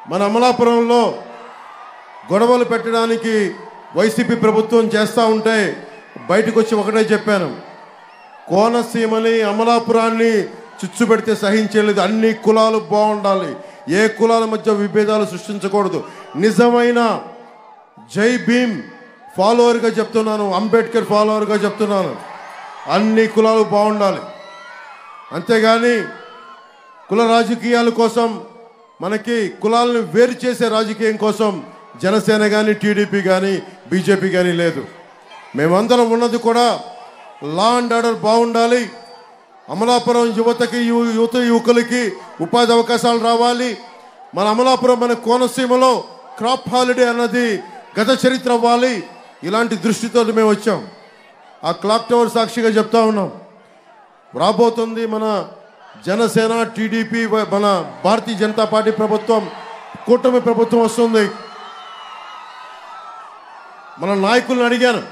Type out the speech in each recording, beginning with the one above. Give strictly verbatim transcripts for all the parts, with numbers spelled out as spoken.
మన అమలాపురంలో గొడవలు పెట్టడానికి వైసీపీ ప్రభుత్వం చేస్తూ ఉంటే బయటకు వచ్చి ఒకటే చెప్పాను, కోనసీమని అమలాపురాన్ని చిచ్చు పెడితే సహించలేదు. అన్ని కులాలు బాగుండాలి, ఏ కులాల మధ్య విభేదాలు సృష్టించకూడదు. నిజమైన జై భీమ్ ఫాలోవర్గా చెప్తున్నాను, అంబేద్కర్ ఫాలోవర్గా చెప్తున్నాను, అన్ని కులాలు బాగుండాలి. అంతేగాని కుల రాజకీయాల కోసం, మనకి కులాలను వేరు చేసే రాజకీయం కోసం జనసేన కానీ టీడీపీ కానీ బీజేపీ కానీ లేదు. మేమందరం ఉన్నది కూడా లా అండ్ ఆర్డర్ బాగుండాలి. అమలాపురం యువతకి యువత యువకులకి ఉపాధి అవకాశాలు రావాలి. మన అమలాపురం మన కోనసీమలో క్రాప్ హాలిడే అన్నది గత చరిత్ర అవ్వాలి. ఇలాంటి దృష్టితో మేము వచ్చాం. ఆ క్లాక్ టవర్ సాక్షిగా చెప్తా ఉన్నాం, రాబోతుంది మన జనసేన టీడీపీ మన భారతీయ జనతా పార్టీ ప్రభుత్వం, కూటమి ప్రభుత్వం వస్తుంది. మన నాయకులను అడిగాను,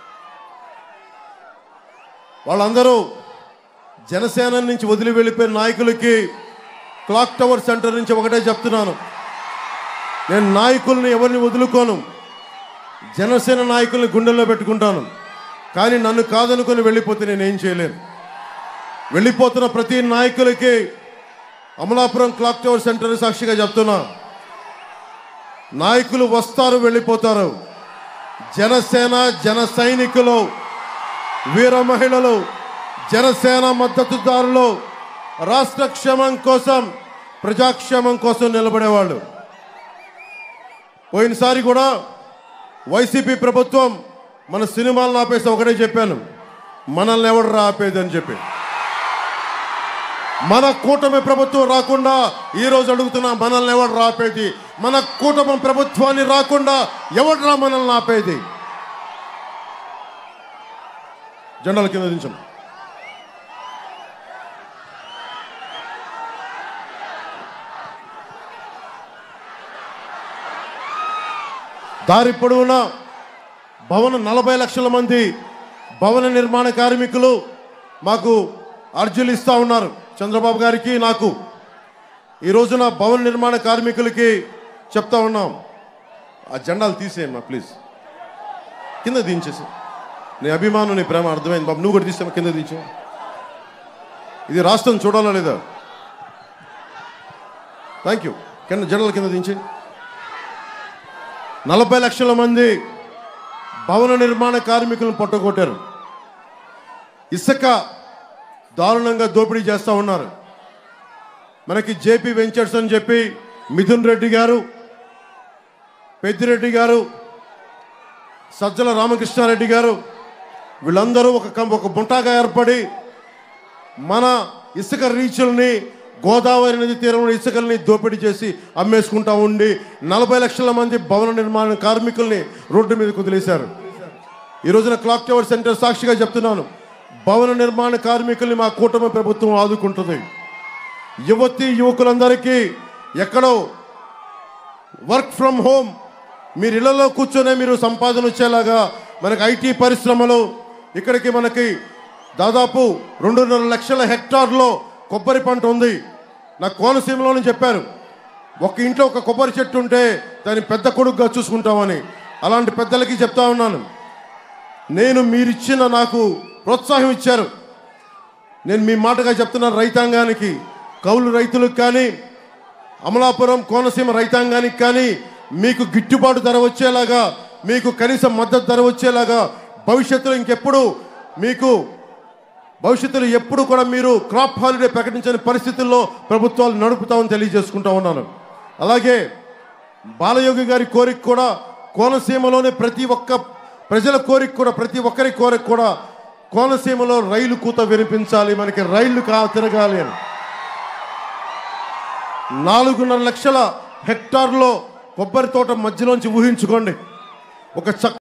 వాళ్ళందరూ జనసేన నుంచి వదిలి వెళ్ళిపోయిన నాయకులకి క్లాక్ టవర్ సెంటర్ నుంచి ఒకటే చెప్తున్నాను, నేను నాయకుల్ని ఎవరిని వదులుకోను, జనసేన నాయకుల్ని గుండెల్లో పెట్టుకుంటాను. కానీ నన్ను కాదనుకొని వెళ్ళిపోతే నేనేం చేయలేను. వెళ్ళిపోతున్న ప్రతి నాయకులకి అమలాపురం క్లాక్ టవర్ సెంటర్ సాక్షిగా చెప్తున్నా, నాయకులు వస్తారు, వెళ్ళిపోతారు. జనసేన జన సైనికులు, వీర మహిళలు, జనసేన మద్దతుదారులు, రాష్ట్ర క్షేమం కోసం, ప్రజాక్షేమం కోసం నిలబడేవాళ్ళు. పోయినసారి కూడా వైసీపీ ప్రభుత్వం మన సినిమాలను ఆపేసి ఒకటే చెప్పాను, మనల్ని ఎవడు ఆపేది అని చెప్పి. మన కూటమి ప్రభుత్వం రాకుండా ఈరోజు అడుగుతున్నా, మనల్ని ఎవడు రాపేది? మన కూటమి ప్రభుత్వాన్ని రాకుండా ఎవడ్రా మనల్ని ఆపేది? జెండాల కింద దించం. దారి పొడవునా భవన నలభై లక్షల మంది భవన నిర్మాణ కార్మికులు మాకు అర్జీలు ఇస్తూ ఉన్నారు, చంద్రబాబు గారికి నాకు. ఈ రోజున భవన నిర్మాణ కార్మికులకి చెప్తా ఉన్నాం, ఆ జెండాలు తీసేయమ్మా ప్లీజ్, కింద దించేసి. నీ అభిమానం, నీ ప్రేమ అర్థమైంది బాబు, నువ్వు కూడా తీసే కింద దించే. ఇది రాష్ట్రం చూడాలా లేదా? Thank you. కింద జెండాల కింద దించి. నలభై లక్షల మంది భవన నిర్మాణ కార్మికులను పట్టుకొట్టారు. ఇసుక దారుణంగా దోపిడీ చేస్తూ ఉన్నారు. మనకి జేపీ వెంచర్స్ అని చెప్పి మిథున్ రెడ్డి గారు, పెద్దిరెడ్డి గారు, సజ్జల రామకృష్ణారెడ్డి గారు, వీళ్ళందరూ ఒక ఒక బుంటాగా ఏర్పడి మన ఇసుక రీచుల్ని, గోదావరి నది తీరంలో ఇసుకల్ని దోపిడీ చేసి అమ్మేసుకుంటా ఉండి నలభై లక్షల మంది భవన నిర్మాణ కార్మికుల్ని రోడ్డు మీద కుదిలేశారు. ఈ రోజున క్లాక్ టవర్ సెంటర్ సాక్షిగా చెప్తున్నాను, భవన నిర్మాణ కార్మికుల్ని మా కూటమి ప్రభుత్వం ఆదుకుంటుంది. యువతి యువకులందరికీ ఎక్కడో వర్క్ ఫ్రమ్ హోమ్, మీరు ఇళ్లలో కూర్చొనే మీరు సంపాదన వచ్చేలాగా మనకి ఐటీ పరిశ్రమలు, ఇక్కడికి మనకి దాదాపు రెండున్నర లక్షల హెక్టార్లో కొబ్బరి పంట ఉంది. నాకు కోనసీమలోనే చెప్పారు, ఒక ఇంట్లో ఒక కొబ్బరి చెట్టు ఉంటే దాన్ని పెద్ద కొడుకుగా చూసుకుంటామని. అలాంటి పెద్దలకి చెప్తా ఉన్నాను, నేను మీరిచ్చిన నాకు ప్రోత్సాహం ఇచ్చారు. నేను మీ మాటగా చెప్తున్నాను, రైతాంగానికి, కౌలు రైతులకు కానీ, అమలాపురం కోనసీమ రైతాంగానికి కానీ మీకు గిట్టుబాటు ధర వచ్చేలాగా, మీకు కనీస మద్దతు ధర వచ్చేలాగా భవిష్యత్తులో ఇంకెప్పుడు మీకు భవిష్యత్తులో ఎప్పుడు కూడా మీరు క్రాప్ హాలిడే ప్రకటించని పరిస్థితుల్లో ప్రభుత్వాలు నడుపుతామని తెలియజేసుకుంటా ఉన్నాను. అలాగే బాలయోగి గారి కోరిక కూడా, కోనసీమలోనే ప్రతి ఒక్క ప్రజల కోరిక కూడా, ప్రతి ఒక్కరి కోరిక కూడా కోనసీమలో రైలు కూత వినిపించాలి, మనకి రైళ్లు కా తిరగాలి అని. నాలుగున్నర లక్షల హెక్టార్లో కొబ్బరి తోట మధ్యలోంచి ఊహించుకోండి, ఒక చక్క